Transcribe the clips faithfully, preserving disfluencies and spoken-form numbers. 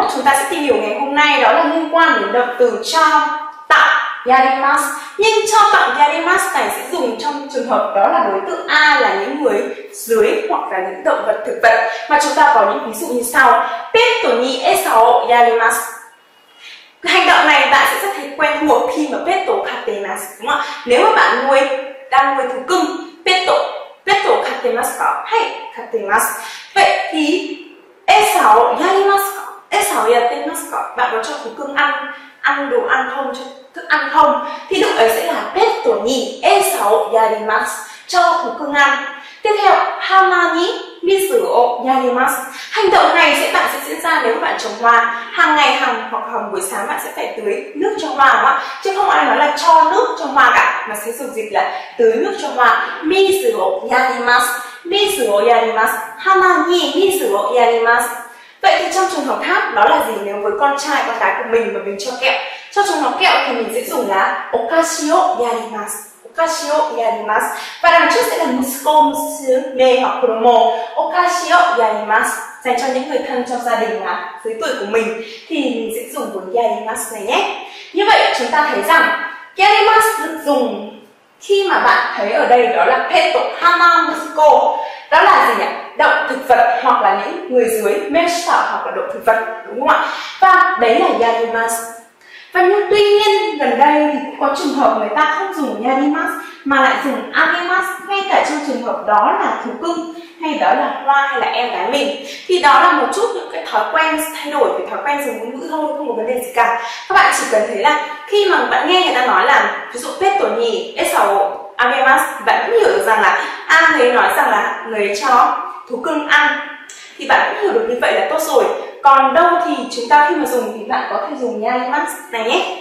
chúng ta sẽ tìm hiểu ngày hôm nay đó là liên quan đến động từ cho tặng yarimasu. Nhưng cho tặng yarimasu này sẽ dùng trong trường hợp đó là đối tượng A là những người dưới hoặc là những động vật thực vật, mà chúng ta có những ví dụ như sau. Petto ni esa o yarimasu. Hành động này bạn sẽ rất thấy quen thuộc khi mà petto katemasu, đúng không ạ? Nếu mà bạn nuôi đang nuôi thú cưng, petto petto katemasu ka hay katemasu. Vậy thì esa o yarimasu ka, esa o yatemasu ka, bạn có cho thú cưng ăn ăn đồ ăn không, cho thức ăn không, thì lúc ấy sẽ là petto ni esa o yarimasu, cho thú cưng ăn. Tiếp theo, hana ni mizu o yarimasu. Hành động này sẽ bạn sẽ diễn ra nếu bạn trồng hoa, hàng ngày hàng hoặc hàng buổi sáng bạn sẽ phải tưới nước cho hoa, đúng không? Chứ không ai nói là cho nước cho hoa cả, mà sẽ dùng dịch là tưới nước cho hoa. Mizu o yarimasu, mizu o yarimasu, hana ni mizu o yarimasu. Vậy thì trong trường hợp khác đó là gì? Nếu với con trai con gái của mình mà mình cho kẹo, trong trường hợp kẹo thì mình sẽ dùng là okashi o yarimasu, okashi o yarimasu. Và đằng trước sẽ là musuko, musume hoặc kuromo. Okashi o yarimasu dành cho những người thân trong gia đình là dưới tuổi của mình, thì mình sẽ dùng với yarimasu này nhé. Như vậy chúng ta thấy rằng yarimasu được dùng khi mà bạn thấy ở đây đó là petto, hana, musuko, đó là gì nhỉ? Động thực vật hoặc là những người dưới, mesha hoặc là động thực vật, đúng không ạ? Và đấy là yarimasu. Và nhưng tuy nhiên gần đây thì cũng có trường hợp người ta không dùng yarimasu mà lại dùng agemasu, ngay cả trong trường hợp đó là thú cưng hay đó là Hoa hay là em gái mình. Thì đó là một chút những cái thói quen thay đổi về thói quen dùng ngôn ngữ thôi, không có vấn đề gì cả. Các bạn chỉ cần thấy là khi mà bạn nghe người ta nói là ví dụ petto ni esa o agemasu, bạn cũng hiểu được rằng là a người nói rằng là người cho thú cưng ăn, thì bạn cũng hiểu được như vậy là tốt rồi. Còn đâu thì chúng ta khi mà dùng thì bạn có thể dùng yarimasu này nhé.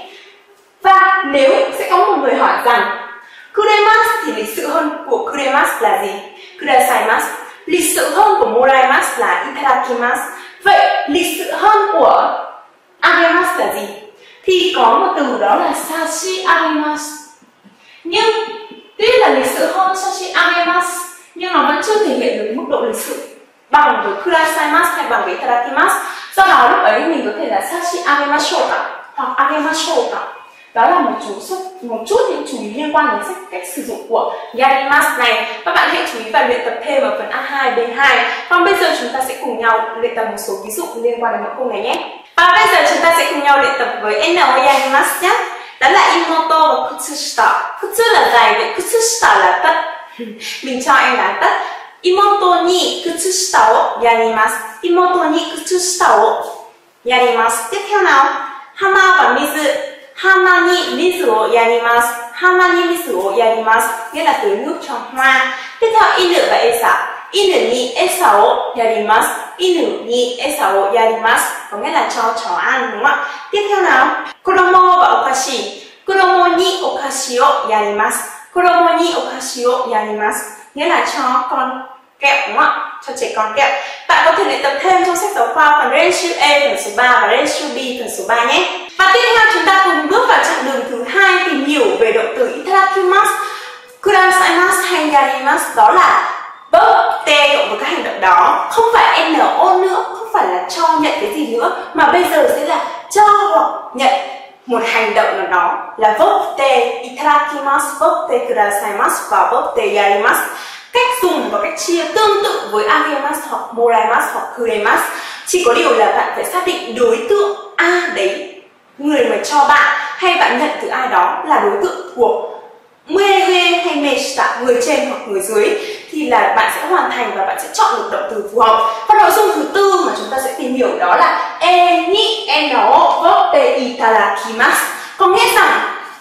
Và nếu sẽ có một người hỏi rằng kuremasu thì lịch sự hơn của kuremasu là gì? Kudasaimasu. Lịch sự hơn của moraimasu là itadakimasu. Vậy lịch sự hơn của agemasu là gì? Thì có một từ đó là sashi agemasu. Nhưng tuy là lịch sự hơn sashi agemasu, nhưng nó vẫn chưa thể hiện được mức độ lịch sự bằng với kudasaimasu hay bằng với itadakimasu. Do đó lúc ấy mình có thể là sashi agemashou cả hoặc agemashou cả. Đó là một chút một chút những chú ý liên quan đến cách sử dụng của yarimasu này. Các bạn hãy chú ý và luyện tập thêm ở phần A hai, B hai. Còn bây giờ chúng ta sẽ cùng nhau luyện tập một số ví dụ liên quan đến mẫu câu này nhé. Và bây giờ chúng ta sẽ cùng nhau luyện tập với n o yarimasu nhé. Đó là imoto và kutsushita. Kutsu là giày, vậy kutsushita là tất. Mình cho em là tất. Imoto ni kutsushita o yarimasu. Imoto ni kutsushita o yarimasu. Tiếp theo nào, hana và mizu. Hana ni mizu o yarimasu. Hana ni mizu o yarimasu nghĩa là tưới nước cho hoa. Tiếp theo inu và esa. Inu ni esa o yarimasu. Inu ni esa o yarimasu có nghĩa là cho chó ăn, đúng không ạ? Tiếp theo nào, kuromo và okashi. Kuromo ni okashi o yarimasu. Kuromo ni okashi o yarimasu nghĩa là cho con kẹo, đúng không ạ? Cho trẻ con kẹo. Bạn có thể luyện tập thêm trong sách giáo khoa phần Renshu A phần số ba và Renshu B phần số ba nhé. Và tiếp theo chúng ta cùng bước vào chặng đường thứ hai tìm hiểu về động từ itadakimasu, kudasaimasu hay yarimasu, đó là verb T cộng với các hành động đó. Không phải no nữa, không phải là cho nhận cái gì nữa, mà bây giờ sẽ là cho hoặc nhận một hành động nào đó, là verb T itadakimasu, verb T kudasaimasu và verb T yarimasu. Cách dùng và cách chia tương tự với agemasu hoặc moraimasu hoặc kuremasu. Chỉ có điều là bạn phải xác định đối tượng A đấy, người mà cho bạn hay bạn nhận từ ai đó là đối tượng của mege hay meshita, người trên hoặc người dưới, thì là bạn sẽ hoàn thành và bạn sẽ chọn được động từ phù hợp. Và nội dung thứ tư mà chúng ta sẽ tìm hiểu đó là e ni no verb te itadakimasu, có nghĩa rằng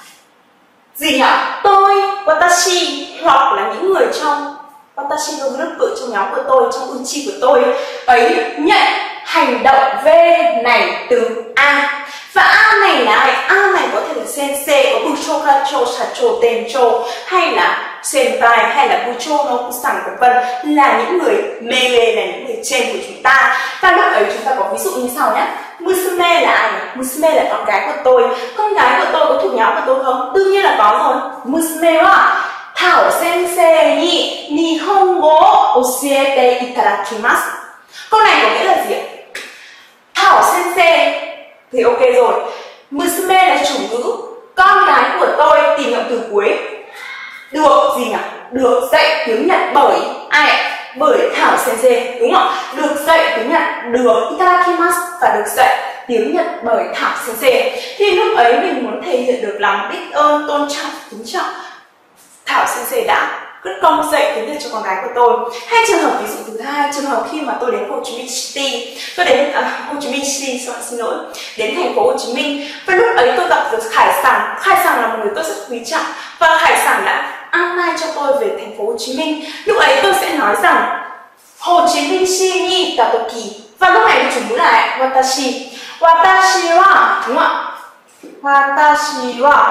gì nhỉ? Tôi, watashi hoặc là những người trong watashi no group, trong nhóm của tôi, trong uchi của tôi ấy nhận hành động V này từ A. Và A này là ai? A này có thể là sensei, có bucho, kacho, shacho, tencho, hay là senpai, hay là bucho, no kusan, vân vân, là những người mele, là những người trên của chúng ta. Và lúc ấy chúng ta có ví dụ như sau nhé. Musume là ai? Musume là con gái của tôi. Con gái của tôi có thuộc nhóm của tôi không? Đương nhiên là có rồi. Musume wa Thảo sensei ni nihongo osuete itadakimasu. Câu này có nghĩa là gì ạ? Thảo thảo sensei thì ok rồi. Musume là chủ ngữ, con gái của tôi, tìm động từ cuối. Được gì nhỉ? Được dạy tiếng Nhật bởi ai? Bởi Thảo sensei, đúng không? Được dạy tiếng Nhật, được itadakimasu và được dạy tiếng Nhật bởi Thảo sensei. Thì lúc ấy mình muốn thể hiện được lòng biết ơn, tôn trọng, kính trọng, Thảo sensei đã cất công dạy tiếng Nhật cho con gái của tôi. Hay trường hợp ví dụ thứ hai, trường hợp khi mà tôi đến Hồ Chí Minh City, tôi đến à, Hồ Chí Minh City, xin lỗi, đến thành phố Hồ Chí Minh, và lúc ấy tôi gặp được Khải Sảng. Khải Sảng là một người tôi rất quý trọng và Khải Sảng đã an bài cho tôi về thành phố Hồ Chí Minh. Lúc ấy tôi sẽ nói rằng Hồ Chí Minh shi ni tatoki, và lúc này chủ ngữ là watashi. Watashi wa, đúng không ạ? Watashi wa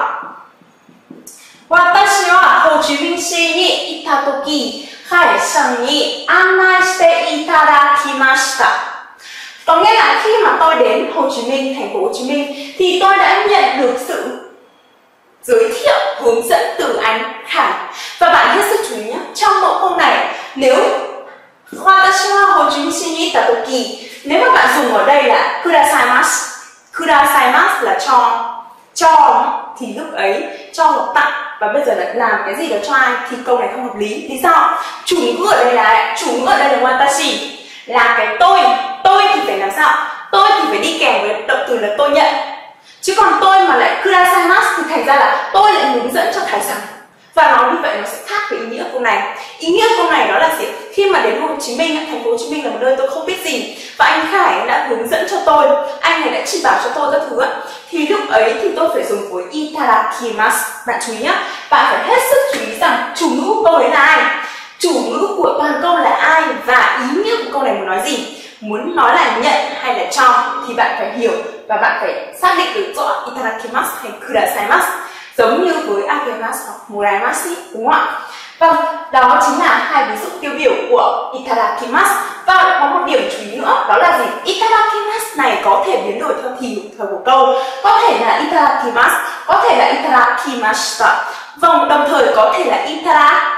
Watashi wa Hồ Chí Minh shi ni ita toki Khải Sảng ni anai shite itadakimashita. Có nghĩa là khi mà tôi đến Hồ Chí Minh, thành phố Hồ Chí Minh, thì tôi đã nhận được sự giới thiệu, hướng dẫn từ anh Khải. Và bạn hết sức chú ý nhé, trong mẫu câu này, nếu Watashi wa Hồ Chí Minh shi ni ita toki, nếu mà bạn dùng ở đây là kudasaimasu, kudasaimasu là cho, cho thì lúc ấy cho hoặc tặng, và bây giờ là làm cái gì đó cho ai thì câu này không hợp lý. Lý do? Chủ ngữ ở đây là chủ ngữ ở đây là watashi, là cái tôi, tôi thì phải làm sao? Tôi thì phải đi kèm với động từ là tôi nhận. Chứ còn tôi mà lại kudasaimasu thì thành ra là tôi lại hướng dẫn cho Khải Sảng. Và nói như vậy nó sẽ khác với ý nghĩa câu này. Ý nghĩa câu này đó là gì? Khi mà đến Hồ Chí Minh, thành phố Hồ Chí Minh là một nơi tôi không biết gì, và anh Khải đã hướng dẫn cho tôi, anh này đã chỉ bảo cho tôi các thứ, thì lúc ấy thì tôi phải dùng với itadakimasu. Bạn chú ý nhé, bạn phải hết sức chú ý rằng chủ ngữ của câu đấy là ai, chủ ngữ của toàn câu là ai, và ý nghĩa của câu này muốn nói gì. Muốn nói là nhận hay là cho thì bạn phải hiểu và bạn phải xác định được rõ itadakimasu hay kudasaimasu, giống như với akemasu hoặc moraimasu, đúng không ạ? Vâng, đó chính là hai ví dụ tiêu biểu của itadakimasu. Và có một điểm chú ý nữa, đó là gì? Itadakimasu này có thể biến đổi theo thì thời của câu, có thể là itadakimasu, có thể là itadakimashita, vâng, đồng thời có thể là itada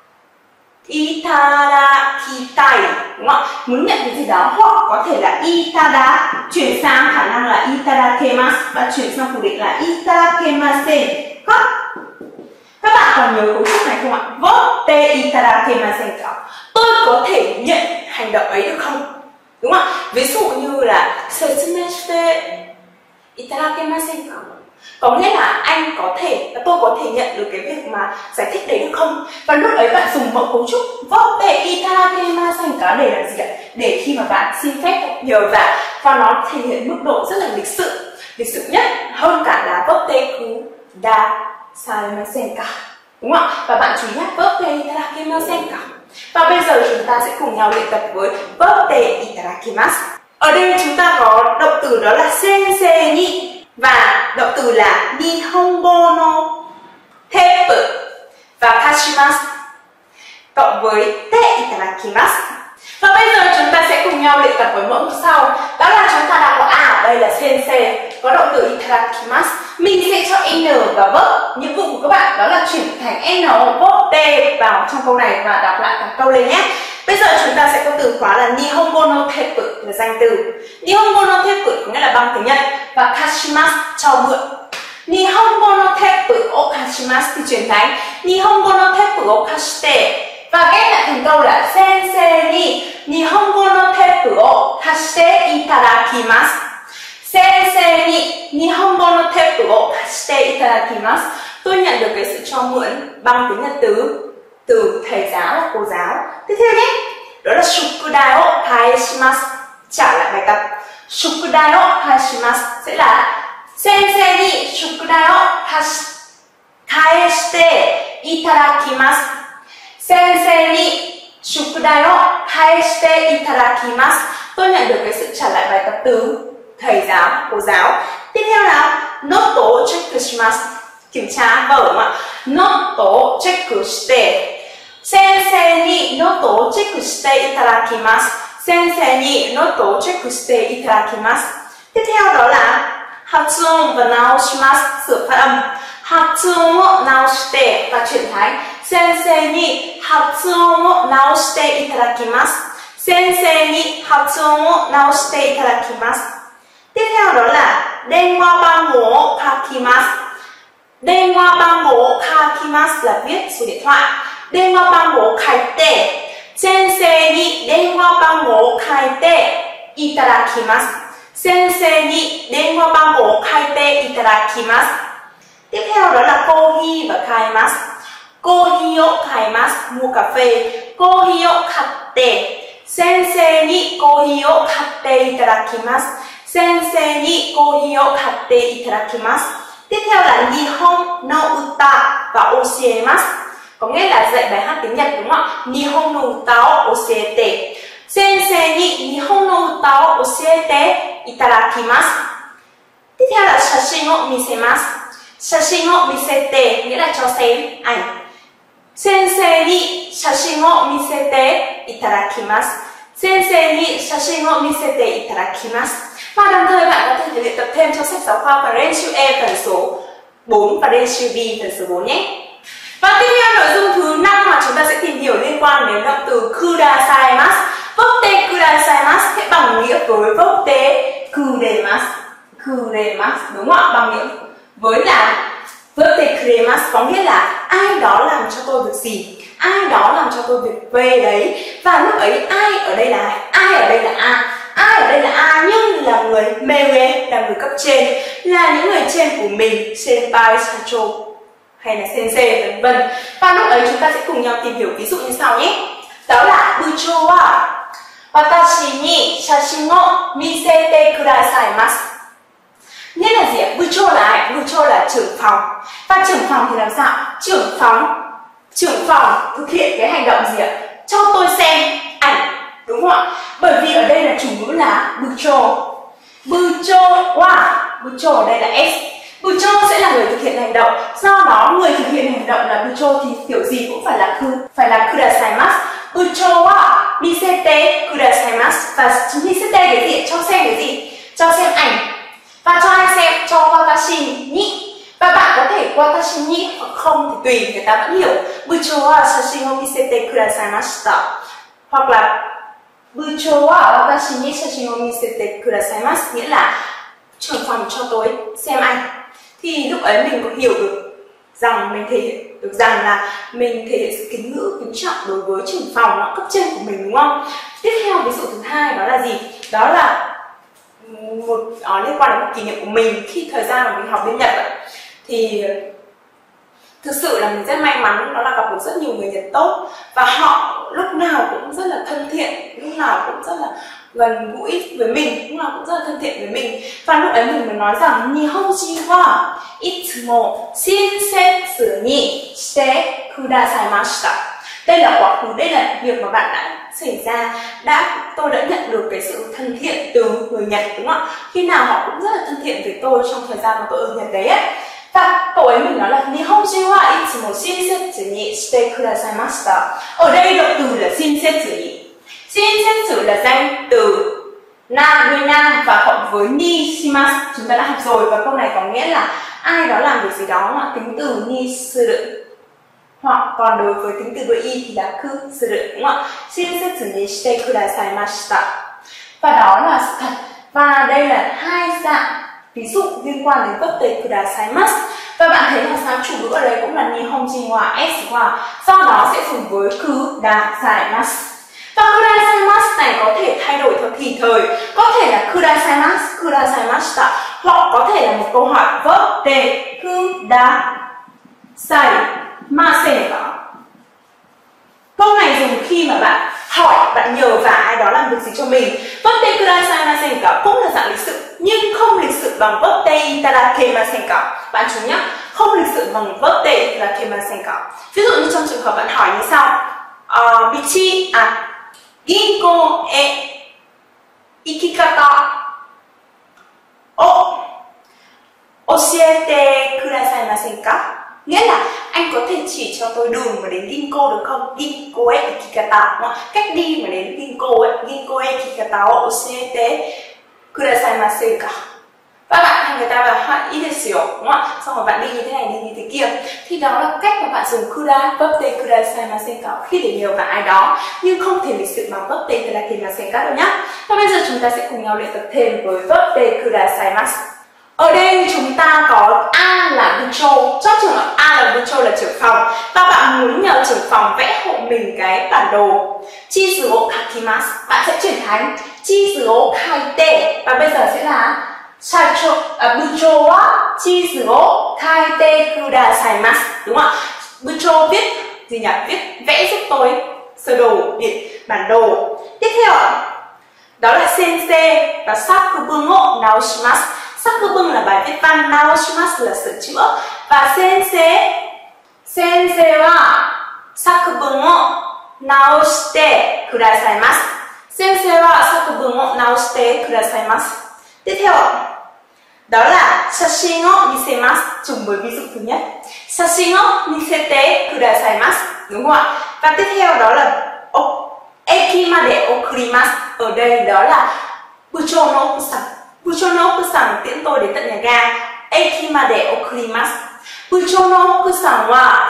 itadakitai, đúng không ạ? Muốn nhận cái gì đó, hoặc có thể là itada chuyển sang khả năng là itadakimasu và chuyển sang phủ định là itadakimasen. Các bạn còn nhớ cấu trúc này không ạ? Votte itadakimasen ka. Tôi có thể nhận hành động ấy được không? Đúng không ạ? Ví dụ như là setsume shite itadakimasen ka. Có nghĩa là anh có thể, tôi có thể nhận được cái việc mà giải thích đấy được không? Và lúc ấy bạn dùng mẫu cấu trúc votte itadakimasen ka để làm gì ạ? Để khi mà bạn xin phép nhờ vả, và nó thể hiện mức độ rất là lịch sự, lịch sự nhất hơn cả là votte kudasaimasen ka, đúng không ạ? Và bạn chú ý nhé, votte itadakimasen ka. Và bây giờ chúng ta sẽ cùng nhau luyện tập với votte itadakimasu. Ở đây chúng ta có động từ đó là sensei ni và động từ là Nihongo no tepu và kashimasu cộng với te itadakimasu. Và bây giờ chúng ta sẽ cùng nhau luyện tập với mẫu sau. Đó là chúng ta đã có a ở đây là sensei, có động từ itadakimasu. Mình sẽ cho n và verb. Nhiệm vụ của các bạn đó là chuyển thành n verb t vào trong câu này và đọc lại cả câu lên nhé. Bây giờ chúng ta sẽ có từ khóa là Nihongo no tepu là danh từ. Nihongo no tepu có nghĩa là bằng tiếng Nhật, và kashimasu cho mượn. Nihongo no tepu o kashimasu thì chuyển thành Nihongo no tepu o kashite. Và ghép lại thành câu là Sensei ni Nihongo no tepu o kashite itadakimasu. Sensei ni Nihongo no tepu o kashite itadakimasu. Tôi nhận được cái sự cho mượn bằng tiếng Nhật từ từ thầy giáo hoặc cô giáo. Tiếp theo nhé, đó là shukudai o kaeshimasu, trả lại bài tập. Shukudai o kaeshimasu sẽ là Sensei ni shukudai o kaeshite itadakimasu. Sensei ni shukudai o kaeshite itadakimasu. Tôi nhận được cái sự trả lại bài tập từ thầy giáo, cô giáo. Tiếp theo là note o check shimasu, kiểm tra vở mà. Note o check shite. Sensei ni note o check shite itadakimasu. Sensei ni note o check shite itadakimasu. Tiếp theo đó là hatsuon và naoshimasu, sửa phát âm. Hatsuon o naoshite và chuyển thành Sensei ni hatsuon o naoshite itadakimasu. Sensei ni hatsuon o naoshite itadakimasu. Tiếp theo đó là denwa bango kakimasu. Denwa bango kakimasu là viết số điện thoại. Denwa bango kaite. Sensei ni denwa bango kaite itadakimasu. Sensei ni denwa bango kaite itadakimasu. Tiếp theo đó là kohi và kaimasu. Kohi o kaimasu, mua cà phê. Kohi o katte. Sensei ni kohi o katte itadakimasu. Sensei ni kohi o katte itadakimasu. Tiếp theo là Nihon no uta và oshiemasu. Có nghĩa là dạy bài hát tiếng Nhật đúng không ạ? Nihon no uta o oshiete. Sensei ni Nihon no uta o oshiete itadakimasu. Tiếp theo là shashin o misemasu. Shashin o misete nghĩa là cho xem ảnh. Sensei ni shashin o misete itadakimasu. Sensei ni shashin o misete itadakimasu. Và đồng thời bạn có thể luyện tập thêm trong sách giáo khoa và Renshu E phần số bốn và Renshu B phần số bốn nhé. Và tiếp theo nội dung thứ năm mà chúng ta sẽ tìm hiểu liên quan đến động từ kudasaimasu. Vốc tê kudasaimasu sẽ bằng nghĩa với vốc tê kuremasu. Kuremasu đúng không ạ? Bằng nghĩa với là vốc tê kuremasu có nghĩa là ai đó làm cho tôi việc gì, ai đó làm cho tôi việc về đấy. Và lúc ấy ai ở đây là ai ở đây là A. Ai ở đây là A nhưng là người meue, là người cấp trên, là những người trên của mình, senpai, sacho hay là sensei vân vân. Và lúc ấy chúng ta sẽ cùng nhau tìm hiểu ví dụ như sau nhé. Đó là buchou wa watashi ni shashin o misete kudasaimasu. Nghĩa là gì ạ? Buchou là ai? Buchou là trưởng phòng. Và trưởng phòng thì làm sao? Trưởng phòng trưởng phòng thực hiện cái hành động gì ạ? Cho tôi xem ảnh. Đúng không ạ? Bởi vì ở đây là chủ ngữ là buchou. Buchou wa, buchou ở đây là S. Buchou sẽ là người thực hiện hành động. Do đó người thực hiện hành động là buchou thì kiểu gì cũng phải là ku, phải là kudasaimasu. Buchou wa misete kudasaimasu. Và misete cái gì? Cho xem cái gì? Cho xem ảnh. Và cho ai xem? Cho watashi ni. Và bạn có thể watashi ni hoặc không thì tùy, người ta vẫn hiểu. Buchou wa shashin o misete kudasaimasu. Hoặc là buchou wa watashi ni shashin o misete kudasaimasu nghĩa là trưởng phòng cho tôi xem ảnh. Thì lúc ấy mình có hiểu được rằng mình thể hiện được rằng là mình thể hiện sự kính ngữ, kính trọng đối với trưởng phòng, nó cấp trên của mình đúng không? Tiếp theo ví dụ thứ hai đó là gì? Đó là một uh, liên quan đến một kỷ niệm của mình khi thời gian mà mình học bên Nhật. Thì thực sự là mình rất may mắn đó là gặp được rất nhiều người Nhật tốt và họ lúc nào cũng rất là thân thiện, lúc nào cũng rất là gần gũi với mình, lúc nào cũng rất là thân thiện với mình. Và lúc ấy mình mới nói rằng Nihonshin wa itsumo shinsetsu ni shite kudasaimashita. Đây là quá khứ, đây là việc mà bạn đã xảy ra, đã tôi đã nhận được cái sự thân thiện từ người Nhật đúng không ạ? Khi nào họ cũng rất là thân thiện với tôi trong thời gian mà tôi ở Nhật đấy ấy. Và cậu ấy mình nói là Nihonshin wa itsumo shinsetsu ni shite kudasaimashita. Ở đây động từ là shinsetsu ni. Shinsetsu là danh từ na đuôi nam và cộng với ni shimasu chúng ta đã học rồi, và câu này có nghĩa là ai đó làm việc gì đó mà tính từ ni suru, hoặc còn đối với tính từ đuôi y thì là ku suru đúng không ạ? Shinsetsu ni shite kudasaimashita. Và đó là sự thật. Và đây là hai dạng ví dụ liên quan đến vấp tề kudasaimasu. Và bạn thấy là sao chủ ngữ ở đây cũng là Nihonshin wa S wa, do đó sẽ dùng với kudasaimasu. Và kudasaimasu này có thể thay đổi theo thì thời, có thể là kudasaimasu, kudasaimashita, hoặc có thể là một câu hỏi vấp tề kudasaimasen ka. Câu này dùng khi mà bạn hỏi, bạn nhờ vả ai đó làm việc gì cho mình. Vấp tề kudasaimasen ka cũng là dạng lịch sự, nhưng không lịch sự bằng vấp tề itadakimasen ka. Bạn chú nhé, không lịch sự bằng vấp tề itadakimasen ka. Ví dụ như trong trường hợp bạn hỏi như sau: uh, bichi à ginko e ikikata o oshiete kudasaimasen ka. Nghĩa là anh có thể chỉ cho tôi đường mà đến Ginko được không? Ginko e ikikata, cách đi mà đến Ginko e, Ginko e ikikata o oshiete kudasaimasen ka. Các bạn hay người ta bảo hai ít desu, đúng không ạ? Xong rồi bạn đi như thế này, đi như thế kia. Thì đó là cách mà bạn dùng kuda, birthday kudasaimasen ka khi để nhờ vào ai đó, nhưng không thể lịch sự bằng birthday kudasaimasen ka đâu nhá. Và bây giờ chúng ta sẽ cùng nhau luyện tập thêm với birthday kudasaimasu. Ở đây chúng ta có A là Buncho, trong trường hợp A là Buncho là trưởng phòng và bạn muốn nhờ trưởng phòng vẽ hộ mình cái bản đồ. Chizu o kakimasu, bạn sẽ chuyển thành Chizu o kaite và bây giờ sẽ là Sacho, à, Buncho wa Chizu o kaite kudasaimasu, đúng không ạ? Buncho viết gì nhỉ? Viết vẽ giúp tôi sơ đồ điện bản đồ. Tiếp theo đó là sensei và sakubun o naoshimasu. Sakubun là bài viết văn, naoshimasu là sửa chữa và sensei sensei wa sakubun o naoshite kudasaimasu. Sensei wa sakubun o naoshite kudasaimasu. Tiếp theo đó là shashin o misemasu, trùng với ví dụ thứ nhất. Shashin o misete kudasaimasu, đúng không ạ? Và tiếp theo đó là eki made okurimasu. Ở đây đó là bucho no okusan. Bucho no okusan tiễn tôi đến tận nhà ga. Eki made okurimasu. Bucho no okusan wa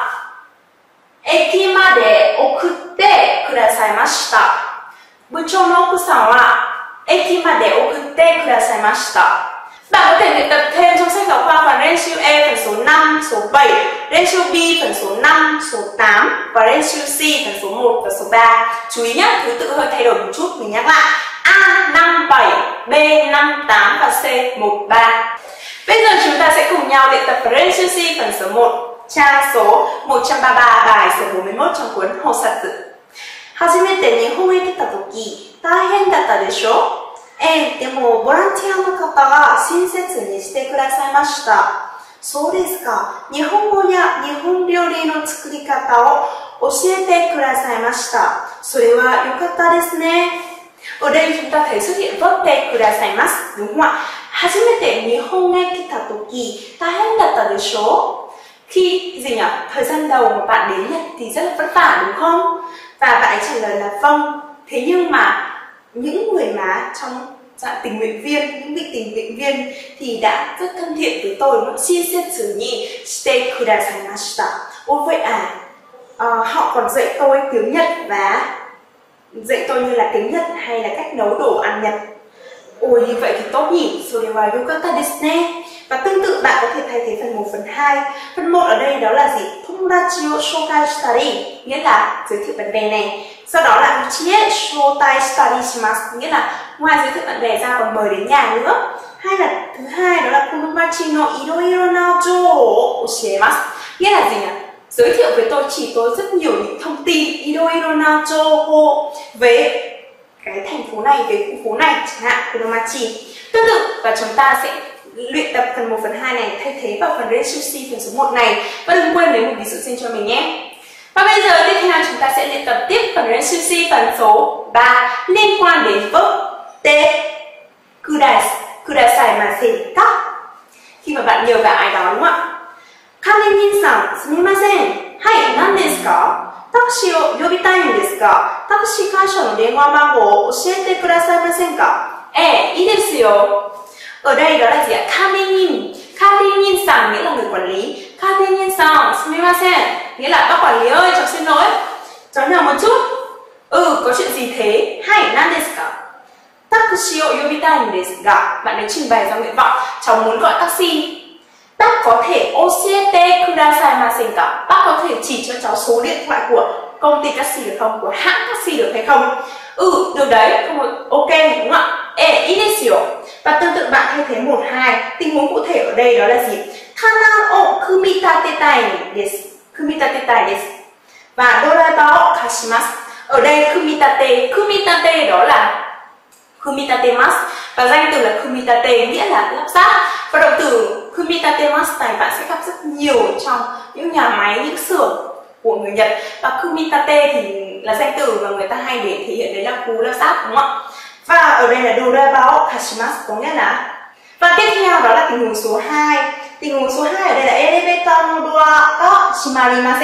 eki made okutte kudasaimashita. Bucho no okusan wa eki made okutte kudasaimashita. Bạn có thể luyện tập thêm trong sách giáo khoa phần Renshu E phần số năm, số bảy, Renshu B phần số năm, số tám và Renshu C phần số một và số ba. Chú ý nhé, thứ tự hơi thay đổi một chút, mình nhắc lại. A năm bảy, B năm tám và C một ba. Bây giờ chúng ta sẽ cùng nhau luyện tập Renshu C phần số một, trang số một trăm ba mươi ba, bài số bốn mươi mốt trong cuốn Hosatsu. Hajimete Nihonへ来た時、大変だったでしょ？ええ、でもボランティアの方が親切にしてくださいました。そうですか。日本語や日本料理の作り方を教えてくださいました。それは良かったですね。Ở đây chúng ta thấy xuất hiện birthday kudasaimasu, đúng không ạ? Hajimete Nihonへ来た時、大変だったでしょ? Khi gì nhỉ? Thời gian đầu mà bạn đến Nhật thì rất là vất vả, đúng không? Và bạn ấy trả lời là vâng. Thế nhưng mà những người mà trong dạng tình nguyện viên, những vị tình nguyện viên thì đã rất thân thiện với tôi, nó shinsetsu ni shite kudasaimashita. Ôi vậy à, à, họ còn dạy tôi tiếng Nhật và dạy tôi như là tiếng Nhật hay là cách nấu đồ ăn Nhật. Ôi như vậy thì tốt nhỉ. Sore wa yokata desu ne. Và tương tự bạn có thể thay thế phần một, phần hai. Phần một ở đây đó là gì? Tomodachi o shoukai shitari, nghĩa là giới thiệu bạn bè này. Sau đó là uchi e shoutai shitari shimasu, nghĩa là ngoài giới thiệu bạn bè ra còn mời đến nhà nữa. Hay là thứ hai đó là konomachi no iroiro na jou o oshiemasu, nghĩa là gì nhỉ? Giới thiệu với tôi, chỉ tôi rất nhiều những thông tin iroiro na jou về cái thành phố này, về khu phố này chẳng hạn, konomachi. Tương tự và chúng ta sẽ luyện tập phần một, phần hai này thay thế vào phần Renshu C phần số một này. Và đừng quên lấy một ví dụ riêng cho mình nhé. Và bây giờ tiếp theo chúng ta sẽ luyện tập tiếp phần Renshu C phần số ba liên quan đến verb te kudasaimasen ka. Khi mà bạn nhờ vào ai đó, đúng không ạ? Karenin-san, sumimasen. Hai, nan desu ka? Taxi o yobitai n desu ga, taxi kaisha no denwa mango o oshiete kudasaimasen ka? Eh, ii desu yo. Ở đây đó là gì ạ? Karenin. Karenin-san nghĩa là người quản lý. Karenin-san, sumimasen nghĩa là bác quản lý ơi, cháu xin lỗi, cháu nhờ một chút. Ừ, có chuyện gì thế? Hai, nan desu ka? Taxi o yobitai n desu ga. Bạn ấy trình bày ra nguyện vọng, cháu muốn gọi taxi. Bác có thể oshiete kudasaimasen ka? Bác có thể chỉ cho cháu số điện thoại của công ty taxi được không? Của hãng taxi được hay không? Ừ, được đấy, không, ok, đúng không ạ? E, ii desu yo. Và tương tự bạn thay thế một, hai. Tình huống cụ thể ở đây đó là gì? Kana o kumitatetai desu. Kumitatetai desu. Và doraiba o kashimasu. Ở đây kumitate, kumitate đó là kumitatemasu. Và danh từ là kumitate nghĩa là lắp ráp. Và động từ kumitatemasu này bạn sẽ gặp rất nhiều trong những nhà máy, những xưởng của người Nhật. Và kumitate thì là danh từ mà người ta hay để thể hiện đấy là cú lắp ráp, đúng không ạ? Và ở đây là doraiba o kashimasu có nghĩa là. Và tiếp theo đó là tình huống số hai. Tình huống số hai ở đây là elevator no door ga shimarimasen.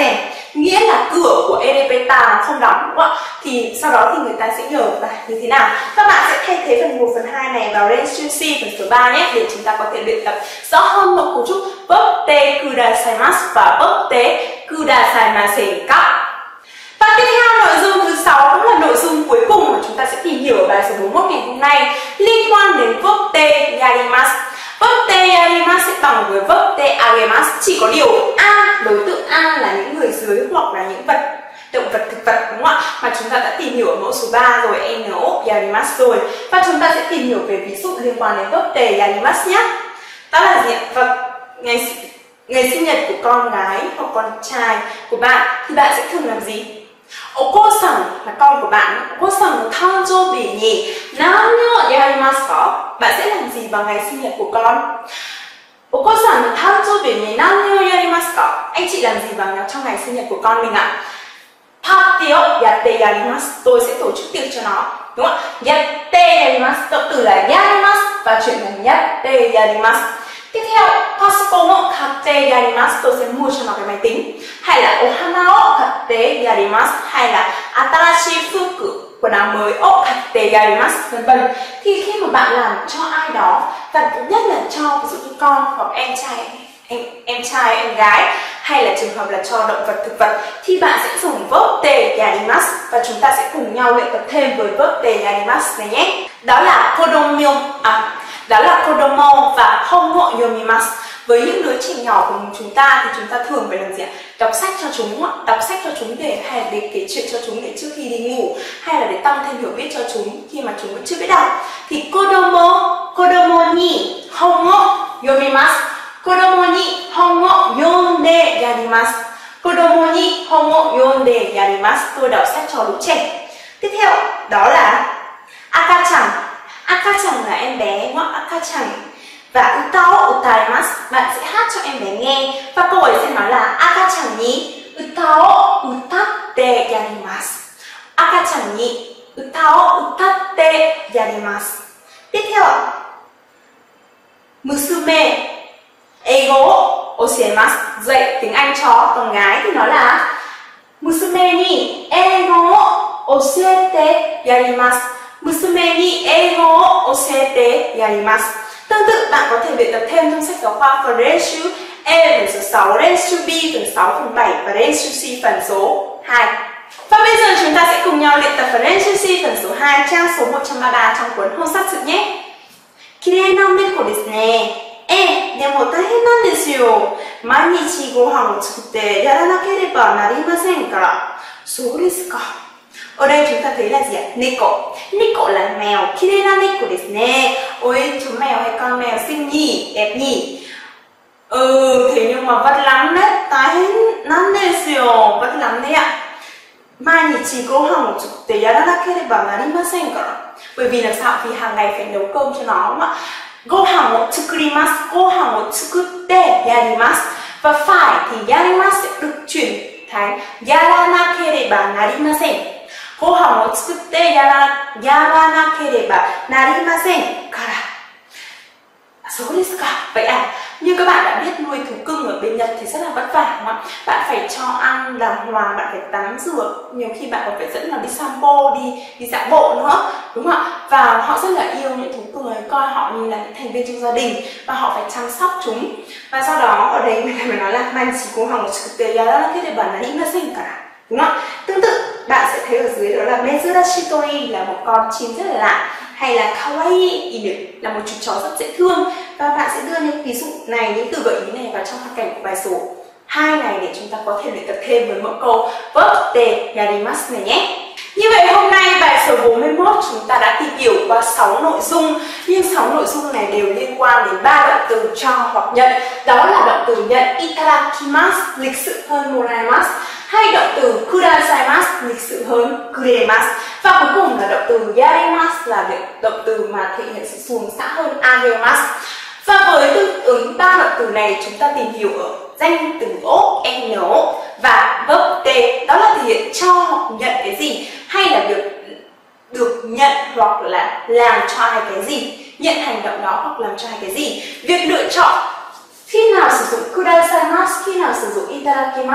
nghĩa là cửa của erepeta không đóng, đúng không ạ? Thì sau đó thì người ta sẽ nhờ bài như thế nào. Các bạn sẽ thay thế phần một phần hai này vào Rensushi phần số ba nhé, để chúng ta có thể luyện tập rõ hơn nội cấu trúc Botte kudasaimasu và Botte kudasaimasen ka. Và tiếp theo nội dung thứ sáu cũng là nội dung cuối cùng mà chúng ta sẽ tìm hiểu ở bài số bốn mươi mốt ngày hôm nay, liên quan đến Botte yarimasu. Botte yarimasu sẽ bằng với Botte agemasu, chỉ có điều A, đối tượng A là những người dưới hoặc là những vật, động vật, thực vật, đúng không ạ? Mà chúng ta đã tìm hiểu ở mẫu số ba rồi, no yarimasu rồi. Và chúng ta sẽ tìm hiểu về ví dụ liên quan đến Botte yarimasu nhé. Đó là gì ạ? Và ngày, ngày sinh nhật của con gái hoặc con trai của bạn thì bạn sẽ thường làm gì? Oko-san là con của bạn. Oko-san no tanjoubi ni nanyo yarimasu ka? Bạn sẽ làm gì vào ngày sinh nhật của con? Oko-san no tanjoubi ni nanyo yarimasu ka? Anh chị làm gì vào trong ngày sinh nhật của con mình ạ? Party o yatte yarimasu. Tôi sẽ tổ chức tiệc cho nó, đúng không ạ? Yatte yarimasu, động từ là yarimasu và chuyển thành yatte yarimasu. Tiếp theo, Pasco o katte yarimasu, tôi sẽ mua cho nó cái máy tính. Hay là ohana o katte yarimasu, hay là atarashi fuku, quần áo mới o katte yarimasu, vân vân. Thì khi mà bạn làm cho ai đó, và nhất là cho ví dụ như con hoặc em trai, em, em trai, em gái, hay là trường hợp là cho động vật, thực vật, thì bạn sẽ dùng Botte yarimasu và chúng ta sẽ cùng nhau luyện tập thêm với Botte yarimasu này nhé. Đó là kodomo, à, đó là kodomo và hongo yomimasu. Với những đứa trẻ nhỏ của chúng ta thì chúng ta thường phải làm gì ạ? Đọc sách cho chúng, đọc sách cho chúng để hay là để kể chuyện cho chúng để trước khi đi ngủ, hay là để tăng thêm hiểu biết cho chúng khi mà chúng vẫn chưa biết đọc. Thì kodomo, kodomo ni hongo yomimasu, kodomo ni hongo yonde yarimasu, kodomo ni hongo yonde yarimasu. Tôi đọc sách cho đứa trẻ. Tiếp theo đó là akachan. Akachan là em bé, đúng không? Akachan. Và uta o utaimasu, bạn sẽ hát cho em bé nghe. Và câu ấy sẽ nói là akachan ni uta o utatte yarimasu. Akachan ni uta o utatte yarimasu. Tiếp theo ạ, musume eigo o oshiemasu, dạy tiếng Anh cho con gái thì nó là musume ni eigo o oshiete yarimasu. Musume ni eigo o oshiete yarimasu. Tương tự bạn có thể luyện tập thêm trong sách giáo khoa French E phần số sáu, French B phần sáu, phần bảy và French C phần số hai. Và bây giờ chúng ta sẽ cùng nhau luyện tập French C phần số hai, trang số một trăm ba mươi ba trong cuốn Honsatsu nhé. Kirei na neko desu ne. Eh, demo taihen nan desu yo. Mainichi gohan o tsukutte yaranakereba narimasen kara. So desu ka? Ở đây chúng ta thấy là gì ạ? Neko. Neko là mèo. Kirei na neko desu ne. Ôi, chú mèo hay con mèo xinh nhỉ, đẹp nhỉ. Ừ, thế nhưng mà vất lắm đấy. Taihen nan desu yo. Vất lắm đấy ạ. Mainichi gohan o tsukutte yaranakereba narimasen kara. Bởi vì làm sao? Vì hàng ngày phải nấu cơm cho nó, đúng không ạ? Gohan o tsukurimasu, gohan o tsukutte yarimasu. Và phải thì yarimasu sẽ được chuyển thành yaranakereba narimasen. Gohan o tsukutte yaranakereba narimasen kara. So desu ka? Vậy à? Như các bạn đã biết, nuôi thú cưng ở bên Nhật thì rất là vất vả, đúng không? Bạn phải cho ăn đàng hoàng, bạn phải tắm rửa, nhiều khi bạn còn phải dẫn nó đi sampo, đi đi dạo bộ nữa, đúng không ạ? Và họ rất là yêu những thú cưng ấy, coi họ như là những thành viên trong gia đình và họ phải chăm sóc chúng. Và sau đó ở đây mình nói là Mainichi gohan o tsukutte yaranakereba narimasen kara, đúng không ạ? Tương tự bạn sẽ thấy ở dưới đó là Mezurashi tori là một con chim rất là lạ, hay là kawaii inu là một chú chó rất dễ thương. Và bạn sẽ đưa những ví dụ này, những từ gợi ý này vào trong hoàn cảnh của bài số hai này để chúng ta có thể luyện tập thêm với mẫu câu Botte yarimasu này nhé. Như vậy hôm nay bài số bốn mươi mốt chúng ta đã tìm hiểu qua sáu nội dung, nhưng sáu nội dung này đều liên quan đến ba động từ cho hoặc nhận. Đó là động từ nhận itadakimasu, lịch sự hơn moraimasu, hay động từ kudasaimasu, lịch sự hơn kuremasu, và cuối cùng là động từ yarimasu là động từ mà thể hiện sự xuống xã hơn agemasu. Và với tương ứng ba động từ này chúng ta tìm hiểu ở danh từ o, no và botte, đó là thể hiện cho hoặc nhận cái gì, hay là được được nhận hoặc là làm cho ai cái gì, nhận hành động đó hoặc làm cho ai cái gì. Việc lựa chọn khi nào sử dụng kudasaimasu, khi nào sử dụng itadakimasu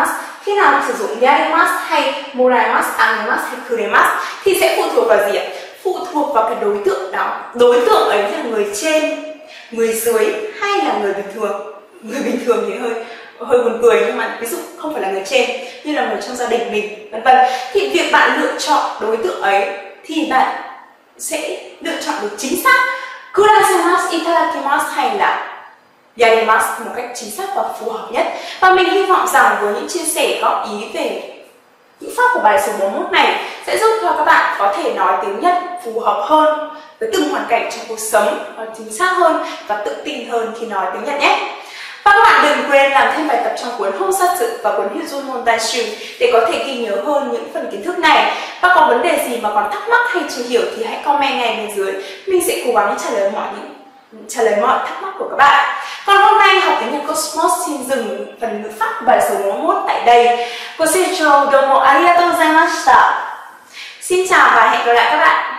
khi nào sử dụng yarimasu hay moraimasu, agemasu hay kuremasu thì sẽ phụ thuộc vào gì ạ? Phụ thuộc vào cái đối tượng đó. Đối tượng ấy là người trên, người dưới hay là người bình thường. Người bình thường thì hơi hơi buồn cười, nhưng mà ví dụ không phải là người trên, như là người trong gia đình mình, vân vân. Thì việc bạn lựa chọn đối tượng ấy thì bạn sẽ lựa chọn được chính xác kurasimasu, itadakimasu hay là yarimasu một cách chính xác và phù hợp nhất. Và mình hy vọng rằng với những chia sẻ góp ý về ngữ pháp của bài số bốn mươi mốt này sẽ giúp cho các bạn có thể nói tiếng Nhật phù hợp hơn với từng hoàn cảnh trong cuộc sống, và chính xác hơn và tự tin hơn khi nói tiếng Nhật nhé. Và các bạn đừng quên làm thêm bài tập trong cuốn Honsatsu và cuốn Hyujun Montaishu để có thể ghi nhớ hơn những phần kiến thức này. Và có vấn đề gì mà còn thắc mắc hay chưa hiểu thì hãy comment ngay bên dưới. Mình sẽ cố gắng trả lời mọi những trả lời mọi thắc mắc của các bạn. Còn hôm nay học tiếng Nhật Cosmos xin dừng phần ngữ pháp của bài số bốn mươi mốt tại đây.ご清聴どうもありがとうございました. Xin chào và hẹn gặp lại các bạn.